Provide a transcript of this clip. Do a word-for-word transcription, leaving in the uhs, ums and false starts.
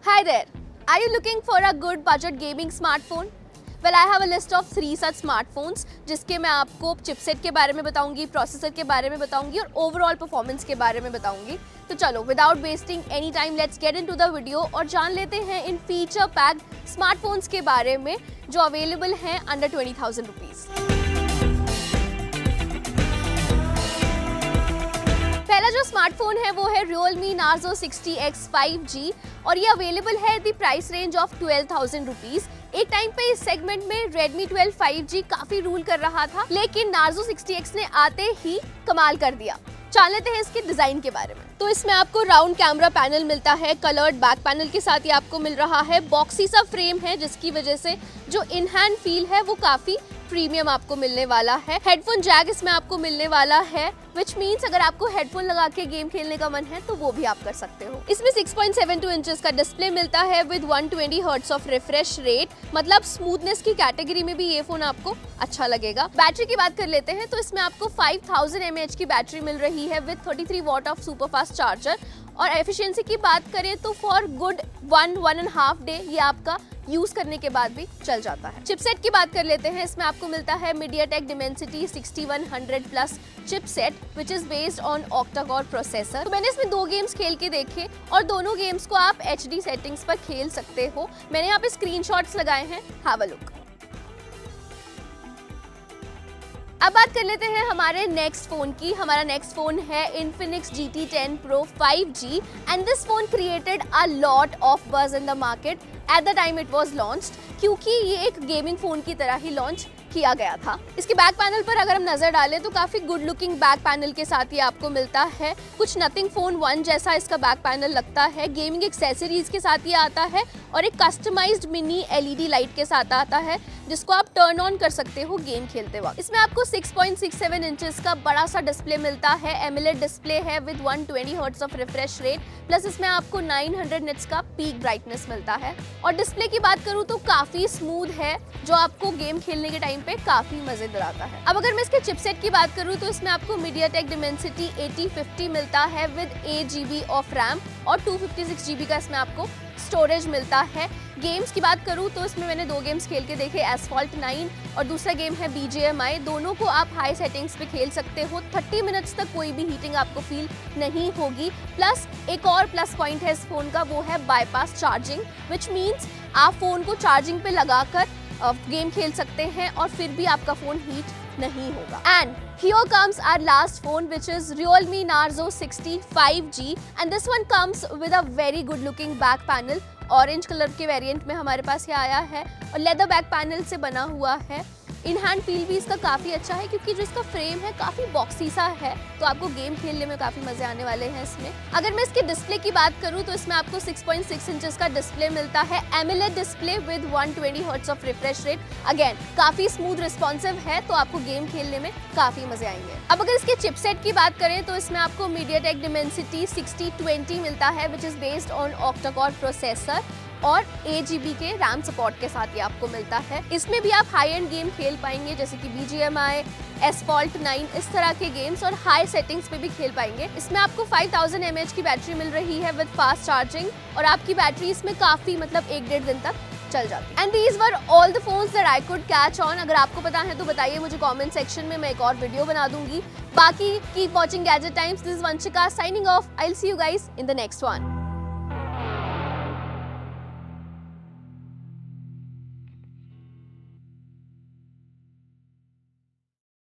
Hi there. Are you looking for a good budget gaming smartphone? Well, I have a list of three such smartphones जिसके मैं आपको chipset के बारे में बताऊंगी, प्रोसेसर के बारे में बताऊंगी और ओवरऑल परफॉर्मेंस के बारे में बताऊंगी। तो चलो without wasting any time let's get into the video और जान लेते हैं इन फीचर पैक्ड स्मार्टफोन्स के बारे में जो अवेलेबल हैं अंडर ट्वेंटी थाउजेंड रुपीज। पहला जो स्मार्टफोन है वो है Realme Narzo sixty X five G और ये अवेलेबल है the price range of twelve thousand rupees. एक टाइम पे इस सेगमेंट में Redmi ट्वेल्व फाइव जी काफी रूल कर रहा था, लेकिन Narzo सिक्सटी एक्स ने आते ही कमाल कर दिया। जान लेते हैं इसके डिजाइन के बारे में। तो इसमें आपको राउंड कैमरा पैनल मिलता है, कलर्ड बैक पैनल के साथ ही आपको मिल रहा है बॉक्सी सा फ्रेम है जिसकी वजह से जो इन हैंड फील है वो काफी प्रीमियम आपको मिलने वाला है। हेडफोन जैक इसमें आपको मिलने वाला है, विच मीन्स अगर आपको हेडफोन लगा के गेम खेलने का मन है तो वो भी आप कर सकते हो। इसमें six point seven two inches का डिस्प्ले मिलता है with one twenty hertz of refresh rate, मतलब स्मूथनेस की कैटेगरी में भी ये फोन आपको अच्छा लगेगा। बैटरी की बात कर लेते हैं तो इसमें आपको five thousand M A H की बैटरी मिल रही है with thirty three watt of super fast charger और एफिशिएंसी की बात करें तो for good one one and half day ये आपका यूज करने के बाद भी चल जाता है। चिपसेट की बात कर लेते हैं, इसमें आपको मिलता है MediaTek Dimensity sixty one hundred plus chipset which is based on octa core processor. तो मैंने इसमें दो गेम्स खेल के देखे और दोनों गेम्स को आप एच डी सेटिंग्स पर खेल सकते हो। मैंने यहाँ पे स्क्रीनशॉट्स लगाए हैं, हैव अ लुक। अब बात कर लेते हैं हमारे नेक्स्ट फोन की। हमारा नेक्स्ट फोन है Infinix G T ten Pro five G and this phone created a lot of buzz in the market at the time it was launched, क्योंकि ये एक गेमिंग फोन की तरह ही लॉन्च किया गया था। इसके बैक पैनल पर अगर हम नजर डालें तो काफी गुड लुकिंग बैक पैनल के साथ ये आपको मिलता है। कुछ नथिंग फोन वन जैसा इसका बैक पैनल लगता है। गेमिंग एक्सेसरीज के साथ ये आता है और एक कस्टमाइज्ड मिनी एलईडी लाइट के साथ आता है जिसको आप टर्न ऑन कर सकते हो गेम खेलते वक्त। इसमें आपको six point six seven inches का बड़ा सा डिस्प्ले मिलता है। एमोलेड डिस्प्ले है with one twenty hertz of refresh rate, plus इसमें आपको नाइन हंड्रेड निट्स का पीक ब्राइटनेस मिलता है। और डिस्प्ले की बात करूं तो काफी स्मूथ है जो आपको गेम खेलने के टाइम पे काफी मजे दिलाता है। अब अगर मैं इसके चिपसेट की बात करूं तो इसमें आपको MediaTek Dimensity एटी फिफ्टी मिलता है with eight GB of RAM और टू फिफ्टी सिक्स जीबी का इसमें आपको स्टोरेज मिलता है। गेम्स की बात करूं तो इसमें मैंने दो गेम्स खेल के देखे, एसफॉल्ट नाइन और दूसरा गेम है बी जी एम आई। दोनों को आप हाई सेटिंग्स पे खेल सकते हो। थर्टी मिनट्स तक कोई भी हीटिंग आपको फील नहीं होगी। प्लस एक और प्लस पॉइंट है इस फोन का, वो है बाईपास चार्जिंग, विच मीन्स आप फोन को चार्जिंग पे लगाकर गेम खेल सकते हैं और फिर भी आपका फोन हीट नहीं होगा। And here comes our last phone which is Realme Narzo sixty five G and this one comes with a very good looking back panel। Orange colour के वेरिएंट में हमारे पास ये आया है और लेदर बैक पैनल से बना हुआ है। इन हैंड फील भी इसका काफी अच्छा है क्योंकि जो इसका फ्रेम है काफी बॉक्सी सा है, तो आपको गेम खेलने में काफी मजे आने वाले हैं इसमें। अगर मैं इसके डिस्प्ले की बात करूं तो इसमें आपको सिक्स पॉइंट सिक्स इंचेस का डिस्प्ले मिलता है। AMOLED display with one twenty hertz of refresh rate, again काफी स्मूथ रिस्पॉन्सिव है, तो आपको गेम खेलने में काफी मजे आएंगे। अब अगर इसके चिपसेट की बात करें तो इसमें आपको MediaTek Dimensity सिक्सटी ट्वेंटी मिलता है which is based on octa core processor और एट जीबी के रैम सपोर्ट के साथ ये आपको मिलता है। इसमें भी आप हाई एंड गेम खेल पाएंगे जैसे कि B G M I, Asphalt nine, इस तरह के गेम्स और हाई सेटिंग्स पे भी खेल पाएंगे। इसमें आपको five thousand M A H की बैटरी मिल रही है विद फास्ट चार्जिंग और आपकी बैटरी इसमें काफी मतलब एक डेढ़ दिन तक चल जाती है। And these were all the phones that I could catch on. अगर आपको पता है तो बताइए मुझे कमेंट सेक्शन में, मैं एक और वीडियो बना दूंगी। बाकी keep watching Gadget Times. This is Vanshika signing off. I will see you guys in the next one.